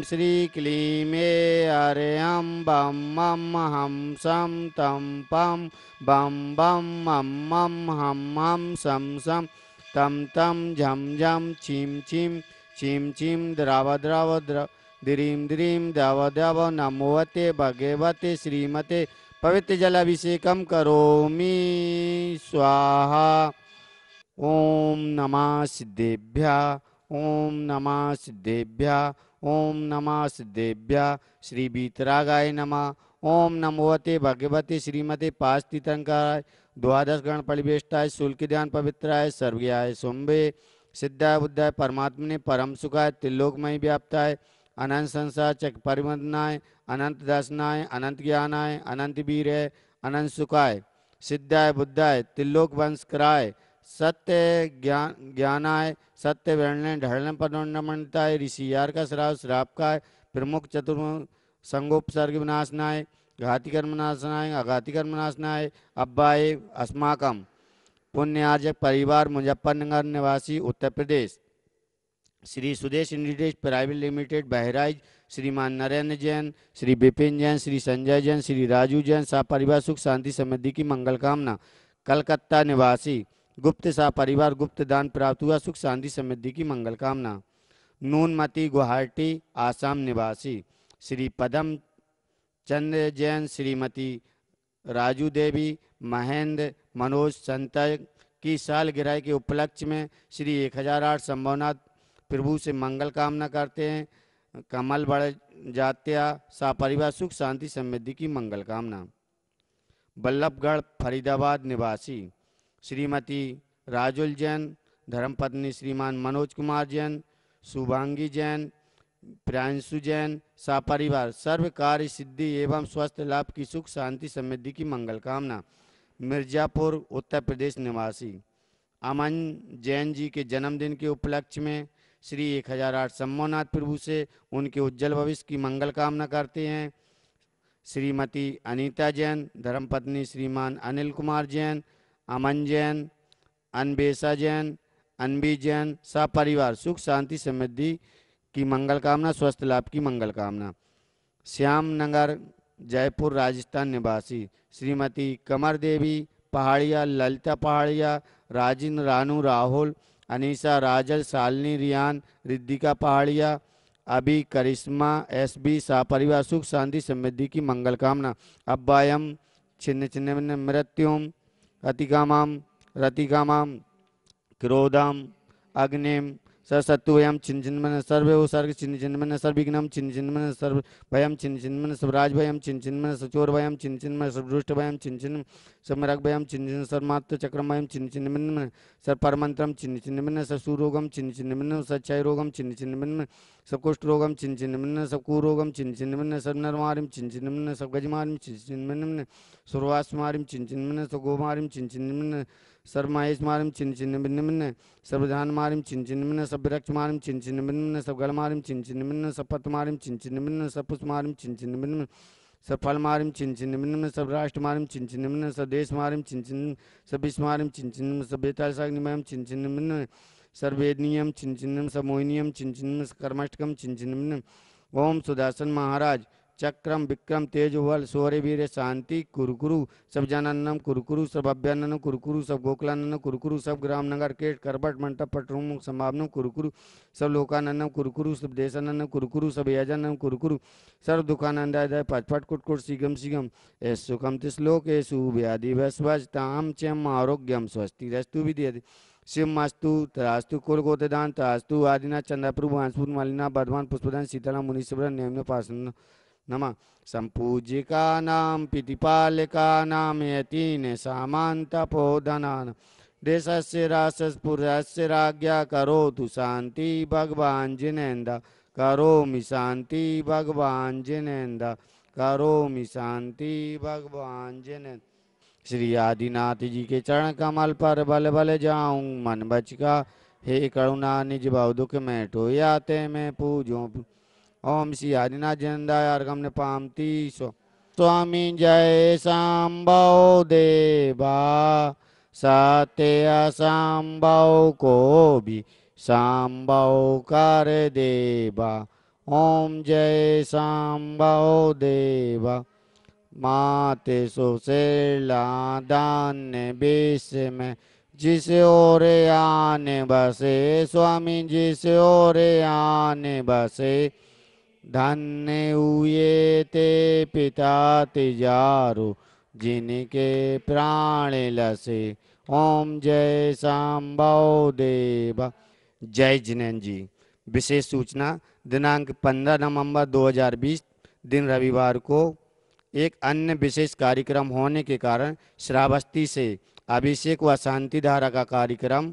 श्री क्लीमे हरियम बम मम हम सम तम पम बम बम मम मम हम सम सम तम तम झम झम छिम छिम छिम छिम द्रव द्रव द्रव द्रीम द्रीम द्रव द्रव नमोवते भगवते श्रीमते पवित्र जलाभिषेकम करोमि स्वाहा। ओम नमः सिद्धेभ्यः ओम नमः सिद्धेभ्यः ओम नमः सिद्धेभ्यः श्री वीतरागाय नमः। ओम नमोवते भगवते श्रीमते पास्तितंकाय द्वादश गण परिवेष्टाय शुल्क ध्यान पवित्राय सर्वज्ञाय शुंभे सिद्धाय बुद्धाय परमात्मने परम सुखाय त्रिलोकमय व्याप्ताय अनंत संसार चक परिमदनाय अनंत दर्शनाय अनंत ज्ञानाय अनंत वीराय अनंत सुखाय सिद्धाय बुद्धाय त्रिलोक वंशकराय सत्य ज्ञानाय सत्य वर्णन ढलन पदोन्नमनताय ऋषि यार का श्राव श्रापकाय प्रमुख चतुर्मुख संगोपसर्ग विनाशनाय घाती कर्म नाशनाय अघाती कर्म नाशनाय अब्बाए अस्माकम पुण्यार्जक परिवार मुजफ्फरनगर निवासी Uttar Pradesh Shri Sudesh industries private limited Bahraich श्रीमान नरेंद्र जैन श्री विपिन जैन श्री संजय जैन श्री राजू जैन सा परिवार सुख शांति समृद्धि की मंगल कामना। कलकत्ता निवासी गुप्त सा परिवार गुप्त दान प्राप्त हुआ सुख शांति समृद्धि की मंगल कामना। नूनमती गुवाहाटी आसाम निवासी श्री पदम चंद्र जैन श्रीमती राजू देवी महेंद्र मनोज संत की सालगिरह के उपलक्ष्य में श्री 1008 संभवनाथ प्रभु से मंगल कामना करते हैं। कमल बढ़ जात्या सा परिवार सुख शांति समृद्धि की मंगल कामना। बल्लभगढ़ फरीदाबाद निवासी श्रीमती राजुल जैन धर्मपत्नी श्रीमान मनोज कुमार जैन शुभांगी जैन प्रियांशु जैन सा परिवार सर्व कार्य सिद्धि एवं स्वस्थ लाभ की सुख शांति समृद्धि की मंगल कामना। मिर्जापुर उत्तर प्रदेश निवासी अमन जैन जी के जन्मदिन के उपलक्ष्य में श्री 1008 सम्मोनाथ प्रभु से उनके उज्जवल भविष्य की मंगल कामना करते हैं। श्रीमती अनीता जैन धर्मपत्नी श्रीमान अनिल कुमार जैन अमन जैन अनबेसा जैन अनबी जैन सा परिवार सुख शांति समृद्धि की मंगल कामना स्वस्थ लाभ की मंगल कामना। श्याम नगर जयपुर राजस्थान निवासी श्रीमती कमर देवी पहाड़िया ललिता पहाड़िया राजिन रानू राहुल अनीसा राजल शालिनी रियान रिद्धिका पहाड़िया अभी करिश्मा एसबी सा परिवार सुख शांति समृद्धि की मंगल कामना। अब्बायम छिन्न छिन्न मृत्युम अतिकामाम रतिकामाम क्रोधम अग्निम सत्वयम छिन्न छिन्न सर्वे सर्ग छिन्न छिन्न सर्विघ्नम छिन्न छिन्न सर्व भयम छिन्न छिन्न स्वराज भयम छिन्न छिन्न सचोर भयम छिन्न छिन्न सर्वदुष्ट भयम छिन्न छिन्न समरक भयम छिन्न छिन्न सर्वमात्र चक्रम भयम छिन्न छिन्न सर परमंत्रम छिन्न छिन्न ससूरोगम छिन्न छिन्न सच्चाई रोगम छिन्न छिन्न सब कुष्ठ रोगम छिन्न छिन्न सब कुरोगम छिन्न छिन्न सब नरमारिम छिन्न छिन्न सब गजमारिम छिन्न छिन्न सुरवास मारिम छिन्न छिन्न सब गोमारिम छिन्न छिन्न सर्वमहेश मारिम छिन्न छिन्न सर्वधान मारिम छिन्न छिन्न सब विरक्ष मारिम छिन्न छिन्न सब गल मारिम छिन्न छिन्न सब पत मारिम छिन्न छिन्न सब पुष्प मारिम छिन्न छिन्न सब फल मारिम छिन्न छिन्न सब राष्ट्र मारिम छिन्न छिन्न सब देश मारिम छिन्न छिन्न सब विश्व मारिम छिन्न छिन्न सब बेताल साग्निमयम छिन्न छिन्न सर्वेदनियम छिन्न छिन्न सब मोहिनियम छिन्न छिन्न कर्मष्टकम छिन्न छिन्न। ओम सुदर्शन महाराज चक्रम विक्रम तेज बल शौर्य वीर शांति कुरुकुरु सब जानन्नम कुरुकुरु सब अभ्यन्नम कुरुकुरु सब गोकुलानन्नम कुरुकुरु सब ग्राम नगर केट करबट मंडप पटरूम संभावनम कुरुकुरु सब लोकानन्नम कुरुकुरु सब देशानन्नम कुरुकुरु सब यजनम कुरुकुरु सर्व दुखानंदाय पचपट कुटकुट सीगम सीगम एस सुखम तिश्लोकेशु व्याधि वस्वस्ताम चम आरोग्यम स्वस्ति रस्तु विद्यते शिवमस्तु तरास्तु कुलगोतदान तरास्तु आदिनाथ चंद्रप्रभु हंसपुर मलिना बर्धमान पुष्पदान शीतला मुनीश्वर नियम पासन नमः। संपूजिकानां पितिपालकानां यतीन सामान्तपोधनान् देशस्य राष्ट्रपुरस्य राज्ञा करोतु शांति भगवान जिनेन्द्र करोमि शांति भगवान जिनेन्द्र करोमि शांति भगवान जिनेन्द्र। श्री आदिनाथ जी के चरण कमल पर बल बल जाऊं मन बचका हे करुणा निज भाव दुख में टोयाते मैं पूजो। ओम श्री आदिनाथ जिनेन्द्राय अर्घम निपामति स्वामी जय सांबो देवा सत्य सांबो को भी सांबो कर देवा। ओम जय शाम्भो देव माते सुशीला दान्य विष में जिस ओर आने बसे स्वामी जिस ओर आने बसे धन्य हुए ते पिता तिजारू जिनके प्राण लसे। ओम जय शाम्भो देव। जय जिनेन्द्र जी। विशेष सूचना, दिनांक 15 नवंबर 2020 दिन रविवार को एक अन्य विशेष कार्यक्रम होने के कारण श्रावस्ती से अभिषेक व शांति धारा का कार्यक्रम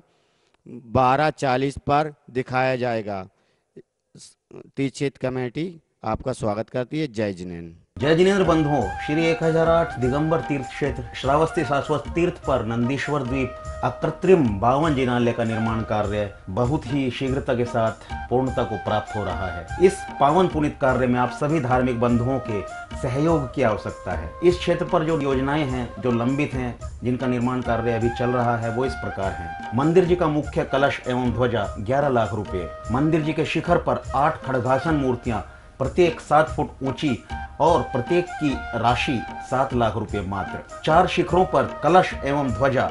12:40 पर दिखाया जाएगा। तीक्षेत्र कमेटी आपका स्वागत करती है। जय जिनेन्द्र। जय जिनेन्द्र बंधुओं, श्री 1008 दिगंबर तीर्थ क्षेत्र श्रावस्ती शाश्वत तीर्थ पर नंदीश्वर द्वीप अकृत्रिम 52 जिनालय का निर्माण कार्य बहुत ही शीघ्रता के साथ पूर्णता को प्राप्त हो रहा है। इस पावन पुनित कार्य में आप सभी धार्मिक बंधुओं के सहयोग की आवश्यकता है। इस क्षेत्र पर जो योजनाएं हैं, जो लंबित हैं, जिनका निर्माण कार्य अभी चल रहा है, वो इस प्रकार हैं। मंदिर जी का मुख्य कलश एवं ध्वजा 11 लाख रुपए। मंदिर जी के शिखर पर 8 खड़गासन मूर्तियां प्रत्येक 7 फुट ऊंची और प्रत्येक की राशि 7 लाख रुपए मात्र। 4 शिखरों पर कलश एवं ध्वजा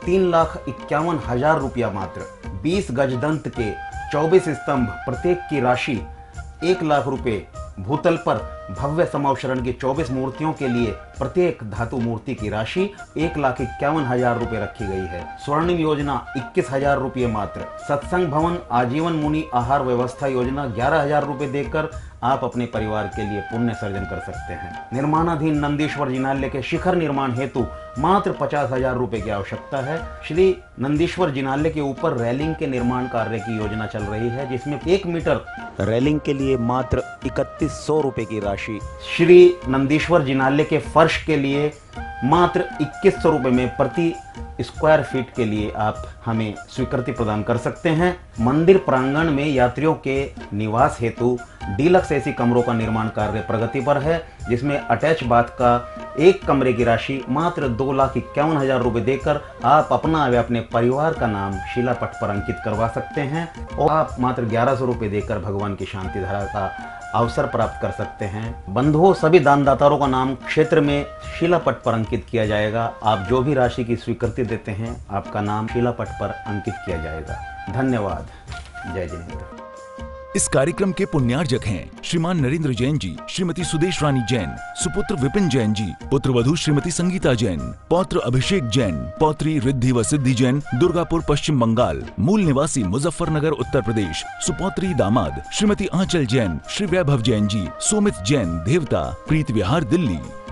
3,51,000 रुपया मात्र। 20 गजदंत के 24 स्तंभ प्रत्येक की राशि 1 लाख रुपए। भूतल पर भव्य समावशरण की 24 मूर्तियों के लिए प्रत्येक धातु मूर्ति की राशि 1,51,000 रुपए रखी गई है। स्वर्णिम योजना 21,000 रुपये मात्र। सत्संग भवन आजीवन मुनि आहार व्यवस्था योजना 11,000 रुपए देकर आप अपने परिवार के लिए पुण्य सर्जन कर सकते हैं। निर्माणाधीन नंदीश्वर जिनालय के शिखर निर्माण हेतु मात्र 50,000 रुपए की आवश्यकता है। श्री नंदीश्वर जिनालय के ऊपर रेलिंग के निर्माण कार्य की योजना चल रही है, जिसमें 1 मीटर रेलिंग के लिए मात्र 3100 रुपए की राशि। श्री नंदीश्वर जिनालय के फर्श के लिए मात्र 2100 रुपए में प्रति स्क्वायर फीट के लिए आप हमें स्वीकृति प्रदान कर सकते हैं। मंदिर प्रांगण में यात्रियों के निवास हेतु डीलक्स एसी कमरों का निर्माण कार्य प्रगति पर है, जिसमें अटैच बाथ का एक कमरे की राशि मात्र 2,51,000 रुपए देकर आप अपना व अपने परिवार का नाम शिलापट पर अंकित करवा सकते हैं और आप मात्र 1100 रुपए देकर भगवान की शांति धारा का अवसर प्राप्त कर सकते हैं। बंधुओं, सभी दानदाताओं का नाम क्षेत्र में शिलापट पर अंकित किया जाएगा। आप जो भी राशि की स्वीकृति देते हैं, आपका नाम शिलापट पर अंकित किया जाएगा। धन्यवाद। जय जिनेन्द्र। इस कार्यक्रम के पुण्यार्जक हैं श्रीमान नरेंद्र जैन जी, श्रीमती सुदेश रानी जैन, सुपुत्र विपिन जैन जी, पुत्र वधू श्रीमती संगीता जैन, पौत्र अभिषेक जैन, पौत्री रिद्धि व सिद्धि जैन, दुर्गापुर पश्चिम बंगाल, मूल निवासी मुजफ्फरनगर उत्तर प्रदेश, सुपौत्री दामाद श्रीमती आंचल जैन, श्री वैभव जैन जी, सोमित जैन देवता, प्रीत विहार दिल्ली।